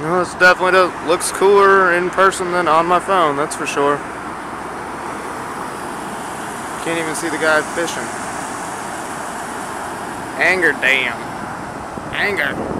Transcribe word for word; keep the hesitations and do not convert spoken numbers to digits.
Well, this definitely does, looks cooler in person than on my phone, that's for sure. Can't even see the guy fishing. Anger dam. Anger.